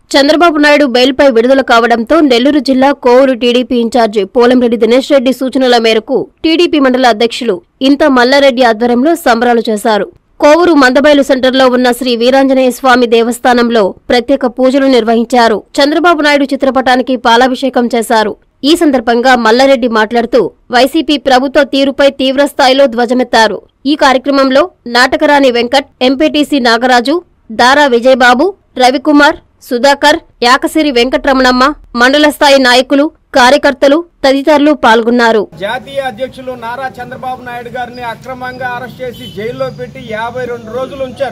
చంద్రబాబు నాయుడు బెయిల్పై విడుదల కావడంతో నెల్లూరు జిల్లా కోవూరు టీడీపీ ఇన్ఛార్జి పోలంరెడ్డి దినేష్ రెడ్డి సూచనల మేరకు టీడీపీ మండల అధ్యక్షులు ఇంత మల్లారెడ్డి ఆధ్వర్యంలో సంబరాలు చేశారు. కోవూరు మందబైలు సెంటర్లో ఉన్న శ్రీ వీరాంజనేయ స్వామి దేవస్థానంలో ప్రత్యేక పూజలు నిర్వహించారు. చంద్రబాబు నాయుడు చిత్రపటానికి పాలాభిషేకం చేశారు. ఈ సందర్భంగా మల్లారెడ్డి మాట్లాడుతూ వైసీపీ ప్రభుత్వ తీరుపై తీవ్రస్థాయిలో ధ్వజమెత్తారు. ఈ కార్యక్రమంలో నాటకరాణి వెంకట్, ఎంపీటీసీ నాగరాజు, దారా విజయబాబు, రవికుమార్, సుధాకర్, యాకసిరి వెంకటరమణమ్మ, మండల స్థాయి నాయకులు, కార్యకర్తలు తదితరులు పాల్గొన్నారు. జాతీయ అధ్యక్షులు నారా చంద్రబాబు నాయుడు గారిని అక్రమంగా అరెస్ట్ చేసి జైల్లో పెట్టి 52 రోజులు ఉంచారు.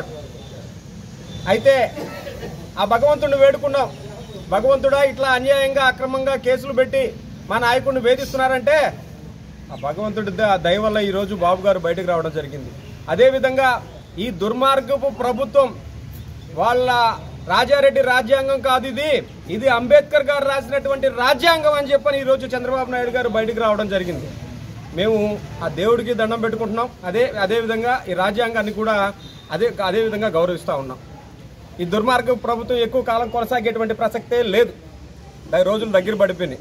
అయితే ఆ భగవంతుడిని వేడుకున్నాం, భగవంతుడా ఇట్లా అన్యాయంగా అక్రమంగా కేసులు పెట్టి మా నాయకుడిని వేధిస్తున్నారంటే ఆ భగవంతుడి దయ వల్ల ఈరోజు బాబు గారు బయటకు రావడం జరిగింది. అదేవిధంగా ఈ దుర్మార్గపు ప్రభుత్వం వాళ్ళ రాజారెడ్డి రాజ్యాంగం కాదు, ఇది అంబేద్కర్ గారు రాసినటువంటి రాజ్యాంగం అని చెప్పని ఈరోజు చంద్రబాబు నాయుడు గారు బయటకు రావడం జరిగింది. మేము ఆ దేవుడికి దండం పెట్టుకుంటున్నాం. అదేవిధంగా ఈ రాజ్యాంగాన్ని కూడా అదే విధంగా గౌరవిస్తూ ఉన్నాం. ఈ దుర్మార్గ ప్రభుత్వం ఎక్కువ కాలం కొనసాగేటువంటి ప్రసక్తే లేదు. రోజులు దగ్గర పడిపోయినాయి.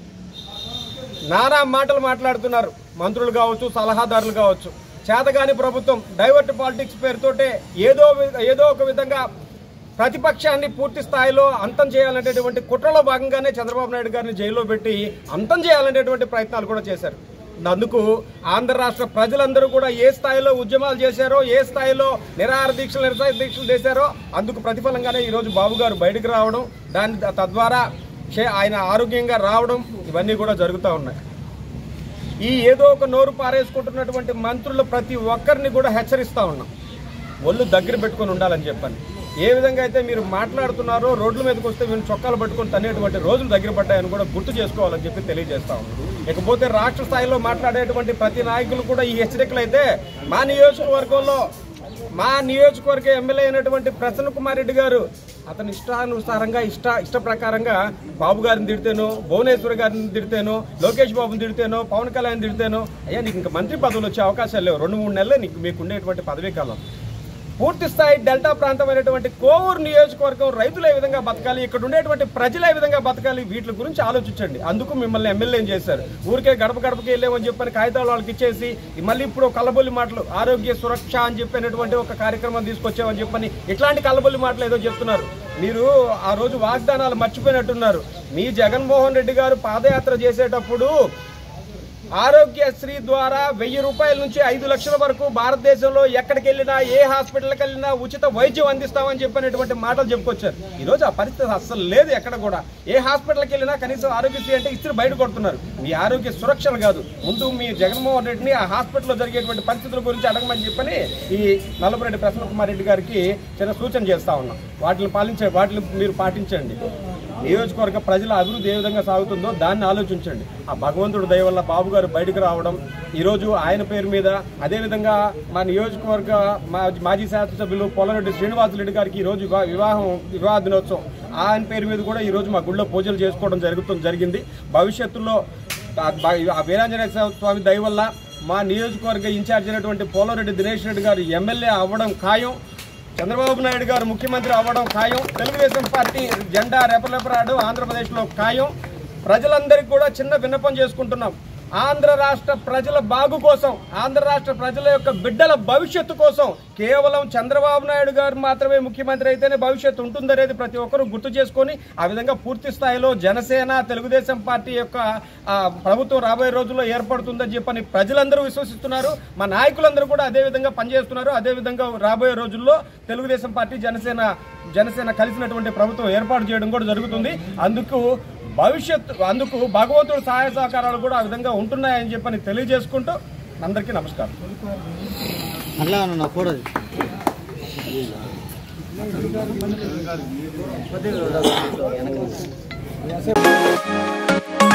నానా మాటలు మాట్లాడుతున్నారు మంత్రులు కావచ్చు, సలహాదారులు కావచ్చు. చేతగాని ప్రభుత్వం డైవర్ట్ పాలిటిక్స్ పేరుతోటే ఏదో ఒక విధంగా ప్రతిపక్షాన్ని పూర్తి స్థాయిలో అంతం చేయాలనేటువంటి కుట్రలో భాగంగానే చంద్రబాబు నాయుడు గారిని జైల్లో పెట్టి అంతం చేయాలనేటువంటి ప్రయత్నాలు కూడా చేశారు. అందుకు ఆంధ్ర రాష్ట్ర ప్రజలందరూ కూడా ఏ స్థాయిలో ఉద్యమాలు చేశారో, ఏ స్థాయిలో నిరాహార దీక్షలు చేశారో అందుకు ప్రతిఫలంగానే ఈరోజు బాబు గారు బయటకు రావడం, తద్వారా ఆయన ఆరోగ్యంగా రావడం ఇవన్నీ కూడా జరుగుతూ ఉన్నాయి. ఈ ఏదో ఒక నోరు పారేసుకుంటున్నటువంటి మంత్రులు ప్రతి ఒక్కరిని కూడా హెచ్చరిస్తూ ఉన్నాం, ఒళ్ళు దగ్గర పెట్టుకొని ఉండాలని చెప్పని. ఏ విధంగా అయితే మీరు మాట్లాడుతున్నారో రోడ్ల మీదకి వస్తే మీరు చొక్కాలు పట్టుకొని తనేటువంటి రోజులు దగ్గర పడ్డాయని కూడా గుర్తు చేసుకోవాలని చెప్పి తెలియజేస్తా ఉన్నాం. ఇకపోతే రాష్ట్ర స్థాయిలో మాట్లాడేటువంటి ప్రతి నాయకులు కూడా ఈ హెచ్చరికలు అయితే మా నియోజకవర్గ ఎమ్మెల్యే అయినటువంటి ప్రసన్న కుమార్ రెడ్డి గారు అతని ఇష్టానుసారంగా ఇష్ట ప్రకారంగా బాబు గారిని తిడితేనో, భువనేశ్వర్ గారిని తిడితేనో, లోకేష్ బాబుని తిడితేనో, పవన్ కళ్యాణ్ తిడితేనో అయ్యా నీకు ఇంకా మంత్రి పదవులు వచ్చే అవకాశాలు లేవు. 2-3 నెలలే మీకు ఉండేటువంటి పదవీ కాలం. పూర్తి స్థాయి డెల్టా ప్రాంతమైనటువంటి కోవూరు నియోజకవర్గం రైతులు ఏ విధంగా బతకాలి, ఇక్కడ ఉండేటువంటి ప్రజలు ఏ విధంగా బతకాలి, వీటి గురించి ఆలోచించండి. అందుకు మిమ్మల్ని ఎమ్మెల్యే చేశారు. ఊరికే గడపకి వెళ్ళామని చెప్పని కాగితాలు వాళ్ళకి ఇచ్చేసి మళ్ళీ ఇప్పుడు కల్లబొల్లి మాటలు ఆరోగ్య సురక్ష అని చెప్పినటువంటి ఒక కార్యక్రమం తీసుకొచ్చామని చెప్పని ఇట్లాంటి కల్లబొల్లి మాటలు ఏదో చెప్తున్నారు. మీరు ఆ రోజు వాగ్దానాలు మర్చిపోయినట్టున్నారు. మీ జగన్మోహన్ రెడ్డి గారు పాదయాత్ర చేసేటప్పుడు ఆరోగ్యశ్రీ ద్వారా 1000 రూపాయల నుంచి 5 లక్షల వరకు భారతదేశంలో ఎక్కడికి వెళ్ళినా, ఏ హాస్పిటల్కి వెళ్ళినా ఉచిత వైద్యం అందిస్తామని చెప్పినటువంటి మాటలు చెప్పుకొచ్చారు. ఈరోజు ఆ పరిస్థితి అస్సలు లేదు. ఎక్కడ కూడా ఏ హాస్పిటల్కి వెళ్ళినా కనీసం ఆరోగ్యశ్రీ అంటే ఇస్త్రీ బయట కొడుతున్నారు. మీ ఆరోగ్య సురక్షలు కాదు, ముందు మీ జగన్మోహన్ రెడ్డిని ఆ హాస్పిటల్లో జరిగేటువంటి పరిస్థితుల గురించి అడగమని చెప్పని ఈ నల్లపురెడ్డి ప్రసన్న కుమార్ రెడ్డి గారికి చిన్న సూచన చేస్తా ఉన్నాం. వాటిని మీరు పాటించండి. నియోజకవర్గ ప్రజల అభివృద్ధి ఏ విధంగా సాగుతుందో దాన్ని ఆలోచించండి. ఆ భగవంతుడి దయ వల్ల బాబు గారు బయటకు రావడం, ఈరోజు ఆయన పేరు మీద అదేవిధంగా మా నియోజకవర్గ మాజీ శాసనసభ్యులు పోలంరెడ్డి శ్రీనివాసరెడ్డి గారికి ఈరోజు వివాహ దినోత్సవం ఆయన పేరు మీద కూడా ఈరోజు మా గుళ్ళో పూజలు చేసుకోవడం జరిగింది. భవిష్యత్తులో ఆ వీరాంజనేయ స్వామి దయ వల్ల మా నియోజకవర్గ ఇన్ఛార్జ్ అయినటువంటి పోలంరెడ్డి దినేష్ రెడ్డి గారు ఎమ్మెల్యే అవ్వడం ఖాయం, చంద్రబాబు నాయుడు గారు ముఖ్యమంత్రి అవ్వడం ఖాయం, తెలుగుదేశం పార్టీ జెండా రెపరెపరాడు ఆంధ్రప్రదేశ్లో ఖాయం. ప్రజలందరికీ కూడా చిన్న విన్నపం చేసుకుంటున్నాం. ఆంధ్ర రాష్ట్ర ప్రజల బాగు కోసం, ఆంధ్ర రాష్ట్ర ప్రజల యొక్క బిడ్డల భవిష్యత్తు కోసం కేవలం చంద్రబాబు నాయుడు గారు మాత్రమే ముఖ్యమంత్రి అయితేనే భవిష్యత్తు ఉంటుందనేది ప్రతి ఒక్కరూ గుర్తు చేసుకొని ఆ విధంగా పూర్తి స్థాయిలో జనసేన, తెలుగుదేశం పార్టీ యొక్క ప్రభుత్వం రాబోయే రోజుల్లో ఏర్పడుతుందని చెప్పని ప్రజలందరూ విశ్వసిస్తున్నారు. మా నాయకులందరూ కూడా అదేవిధంగా పనిచేస్తున్నారు. అదేవిధంగా రాబోయే రోజుల్లో తెలుగుదేశం పార్టీ, జనసేన కలిసినటువంటి ప్రభుత్వం ఏర్పాటు చేయడం కూడా జరుగుతుంది. అందుకు భగవంతుడు సహాయ సహకారాలు కూడా ఆ విధంగా ఉంటున్నాయని చెప్పని తెలియజేసుకుంటూ అందరికీ నమస్కారం.